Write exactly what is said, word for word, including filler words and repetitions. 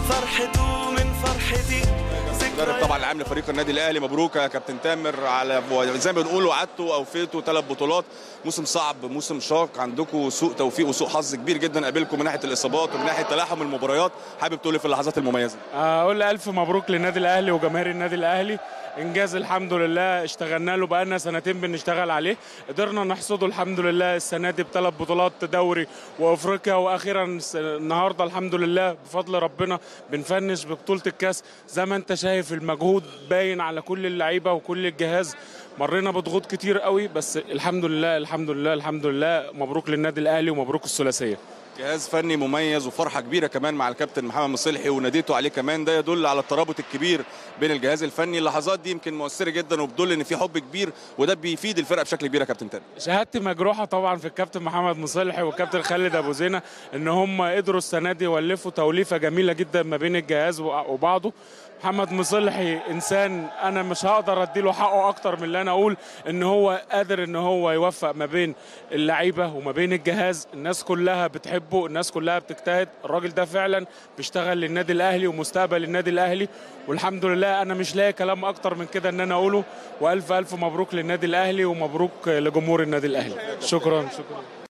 فرحته من فرحتي. مدرب طبعا العام لفريق النادي الاهلي، مبروك يا كابتن تامر على زي ما بنقول وعدتوا اوفيتوا ثلاث بطولات. موسم صعب، موسم شاق، عندكم سوء توفيق وسوء حظ كبير جدا قابلكم من ناحيه الاصابات ومن ناحيه تلاحم المباريات. حابب تقول في اللحظات المميزه؟ اقول الف مبروك للنادي الاهلي وجماهير النادي الاهلي. انجاز الحمد لله اشتغلنا له بقالنا سنتين بنشتغل عليه، قدرنا نحصده الحمد لله السنه دي بثلاث بطولات دوري وافريقيا، واخيرا النهارده الحمد لله بفضل ربنا بنفنش ببطوله الكاس. زي ما انت شايف المجهود باين على كل اللعيبه وكل الجهاز، مرينا بضغوط كتير قوي بس الحمد لله الحمد لله الحمد لله. مبروك للنادي الاهلي ومبروك الثلاثيه. جهاز فني مميز وفرحه كبيره كمان مع الكابتن محمد مصلحي وناديته عليه كمان، ده يدل على الترابط الكبير بين الجهاز الفني. اللحظات دي يمكن مؤثره جدا وبتدل ان في حب كبير، وده بيفيد الفرقه بشكل كبير يا كابتن تامر. شهادتي مجروحه طبعا في الكابتن محمد مصلحي والكابتن خالد ابو زينه ان هم قدروا السنه دي يولفوا توليفه جميله جدا ما بين الجهاز وبعضه. محمد مصلحي انسان انا مش هقدر اديله حقه اكتر من اللي انا اقول ان هو قادر ان هو يوفق ما بين اللعيبه وما بين الجهاز. الناس كلها بتحبه، الناس كلها بتجتهد، الراجل ده فعلا بيشتغل للنادي الاهلي ومستقبل النادي الاهلي، والحمد لله انا مش لاقي كلام اكتر من كده ان انا اقوله. والف الف مبروك للنادي الاهلي ومبروك لجمهور النادي الاهلي. شكرا شكرا.